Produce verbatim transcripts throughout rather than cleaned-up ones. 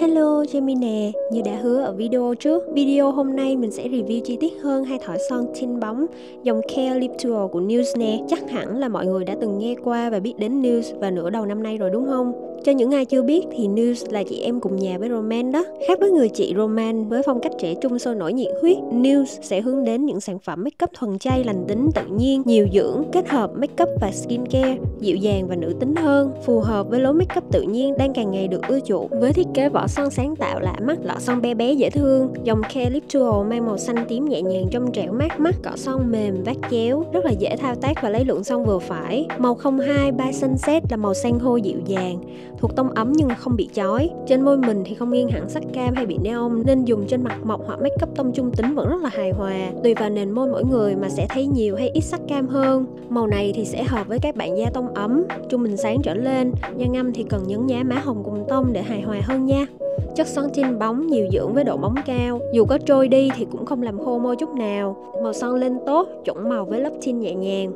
Hello, Jamie nè. Như đã hứa ở video trước, video hôm nay mình sẽ review chi tiết hơn hai thỏi son tint bóng dòng Care Lip Duo của Nils nè. Chắc hẳn là mọi người đã từng nghe qua và biết đến Nils vào nửa đầu năm nay rồi đúng không? Cho những ai chưa biết thì Nils là chị em cùng nhà với Roman đó. Khác với người chị Roman với phong cách trẻ trung sôi nổi nhiệt huyết, Nils sẽ hướng đến những sản phẩm makeup thuần chay lành tính tự nhiên, nhiều dưỡng, kết hợp makeup và skincare, dịu dàng và nữ tính hơn, phù hợp với lối makeup tự nhiên đang càng ngày được ưa chuộng. Với thiết kế vỏ son sáng tạo lạ mắt, lọ son bé bé dễ thương, dòng Care Lip Duo mang màu xanh tím nhẹ nhàng trong trẻo mát mắt, cọ son mềm vát chéo, rất là dễ thao tác và lấy lượng son vừa phải. Màu không hai by Sunset là màu san hô dịu dàng, thuộc tông ấm nhưng không bị chói. Trên môi mình thì không nghiêng hẳn sắc cam hay bị neon, nên dùng trên mặt mộc hoặc makeup tông trung tính vẫn rất là hài hòa. Tùy vào nền môi mỗi người mà sẽ thấy nhiều hay ít sắc cam hơn. Màu này thì sẽ hợp với các bạn da tông ấm, trung bình sáng trở lên. Da ngăm thì cần nhấn nhá má hồng cùng tông để hài hòa hơn nha. Chất son tint bóng nhiều dưỡng với độ bóng cao, dù có trôi đi thì cũng không làm khô môi chút nào. Màu son lên tốt, chuẩn màu với lớp tint nhẹ nhàng.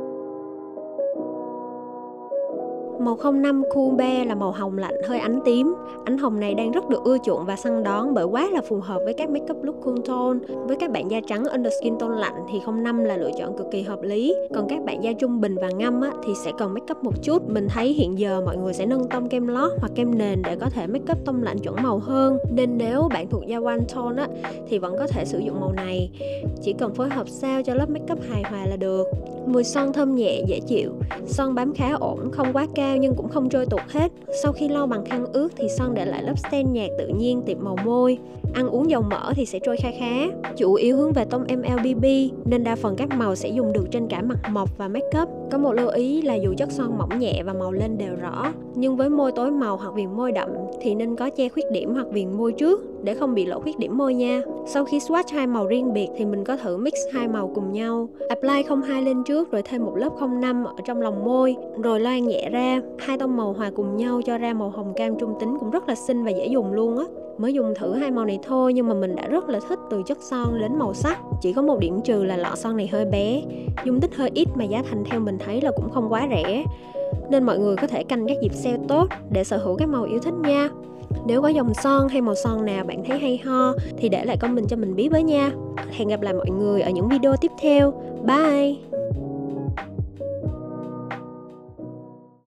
Màu không năm Cool Bear là màu hồng lạnh hơi ánh tím. Ánh hồng này đang rất được ưa chuộng và săn đón bởi quá là phù hợp với các makeup look cool tone. Với các bạn da trắng underskin tone lạnh thì không năm là lựa chọn cực kỳ hợp lý. Còn các bạn da trung bình và ngăm á, thì sẽ cần makeup một chút. Mình thấy hiện giờ mọi người sẽ nâng tông kem lót hoặc kem nền để có thể makeup tông lạnh chuẩn màu hơn. Nên nếu bạn thuộc da one tone á, thì vẫn có thể sử dụng màu này. Chỉ cần phối hợp sao cho lớp makeup hài hòa là được. Mùi son thơm nhẹ dễ chịu, son bám khá ổn, không quá cao nhưng cũng không trôi tuột hết. Sau khi lau bằng khăn ướt thì son để lại lớp stain nhạt tự nhiên tiệp màu môi. Ăn uống dầu mỡ thì sẽ trôi kha khá. Chủ yếu hướng về tông em lờ bê bê nên đa phần các màu sẽ dùng được trên cả mặt mộc và makeup. Có một lưu ý là dù chất son mỏng nhẹ và màu lên đều rõ, nhưng với môi tối màu hoặc viền môi đậm thì nên có che khuyết điểm hoặc viền môi trước để không bị lộ khuyết điểm môi nha. Sau khi swatch hai màu riêng biệt thì mình có thử mix hai màu cùng nhau. Apply không hai lên trước rồi thêm một lớp không năm ở trong lòng môi, rồi loang nhẹ ra. Hai tông màu hòa cùng nhau cho ra màu hồng cam trung tính cũng rất là xinh và dễ dùng luôn á. Mới dùng thử hai màu này thôi nhưng mà mình đã rất là thích từ chất son đến màu sắc. Chỉ có một điểm trừ là lọ son này hơi bé, dung tích hơi ít mà giá thành theo mình thấy là cũng không quá rẻ. Nên mọi người có thể canh các dịp sale tốt để sở hữu các màu yêu thích nha. Nếu có dòng son hay màu son nào bạn thấy hay ho thì để lại comment cho mình biết với nha. Hẹn gặp lại mọi người ở những video tiếp theo. Bye!